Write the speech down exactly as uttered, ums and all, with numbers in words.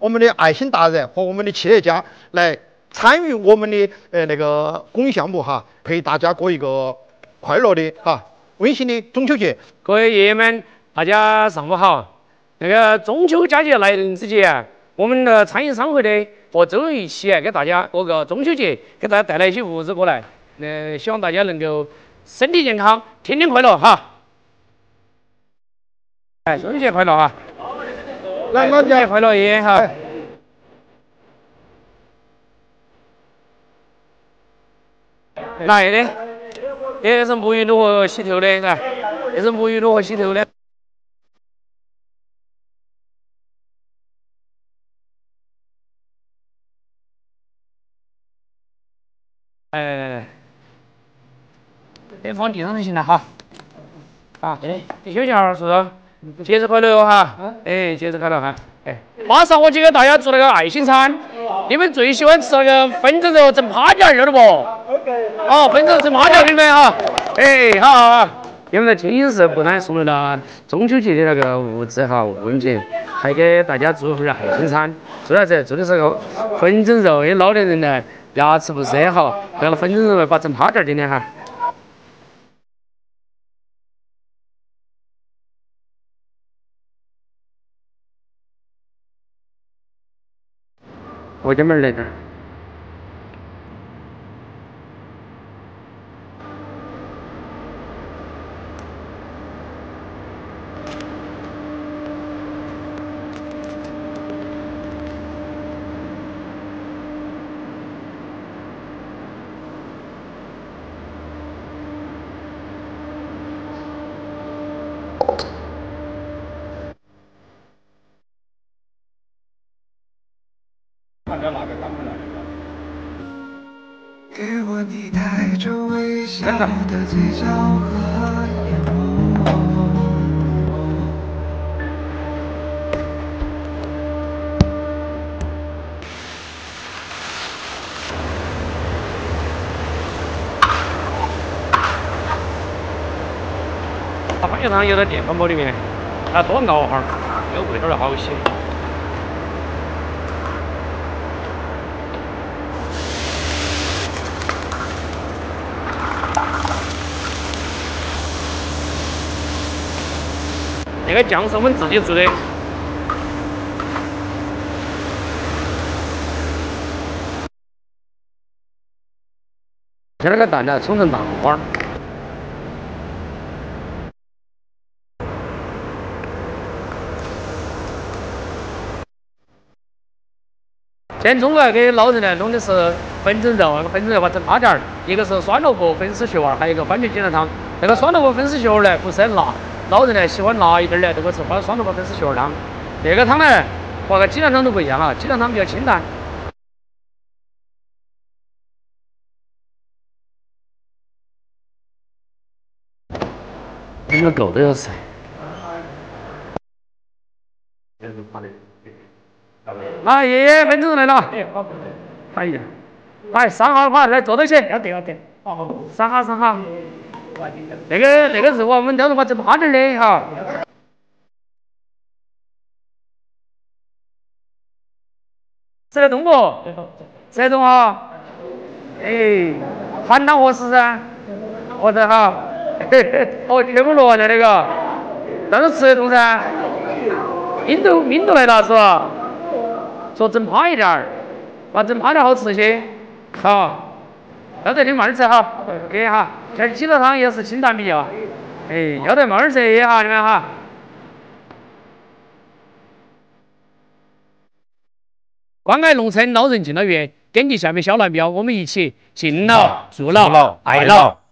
我们的爱心达人和我们的企业家来参与我们的呃那个公益项目哈，陪大家过一个快乐的哈温馨的中秋节。 各位爷爷们，大家上午好。那个中秋佳节来临之际啊，我们的餐饮商会呢和周一起啊，给大家过个中秋节，给大家带来一些物资过来。呃，希望大家能够身体健康，天天快乐哈！哎，中秋节快乐啊！ 来，我中秋节快乐，爷爷哈！来的，这是沐浴露和洗头的，来，这是沐浴露和洗头的。来来来来，先放地上就行了哈。啊，弟兄姐儿是不是？节日快乐哦哈！哎，节日快乐哈！哎，马上我就给大家做那个爱心餐。你们最喜欢吃那个粉蒸肉蒸趴件儿，晓得不？哦，粉蒸肉蒸趴件儿，对不对哈？哎，好好好。因为天津市不单送了那中秋节的那个物资哈物品，还给大家做份爱心餐。做啥子？做的是个粉蒸肉，给老年人呢牙齿不是很好，那个粉蒸肉把蒸趴件儿今天哈。我这边来着。 给我你带着微笑的嘴角和眼眸。 把番茄汤舀到电饭煲里面，啊，多熬会儿，这个味道就好些。那个酱是我们自己做的。将那个蛋呢冲成蛋花。今天中午给老人呢弄的是粉蒸肉，那个粉蒸肉把蒸趴件儿，一个是酸萝卜粉丝球儿，还有一个番茄鸡蛋汤。那个酸萝卜粉丝球儿呢不是很辣，老人呢喜欢辣一点儿的，这个是酸酸萝卜粉丝球儿汤。这个汤呢和个鸡蛋汤都不一样啊，鸡蛋汤比较清淡。那个狗都要死。来，爷爷，粉蒸肉来了。哎，好。哎呀，来上好哈，来坐到起。要得要得。好，上好上好。那个那个肉啊，我们到时候把蒸趴点的哈。吃得动不？吃得动哈。哎，含汤合适噻，合适哈。嘿嘿，哦，全部落在那个，但是吃得动噻。命都命都来了是吧？说蒸趴一点儿，把蒸趴点好吃些，好。要得你慢点吃哈，给哈。这鸡蛋汤也是清淡比较，哎，要得慢点吃也哈，你们哈。关爱农村老人敬老院，点击下面小蓝标，我们一起敬老、助老、爱老。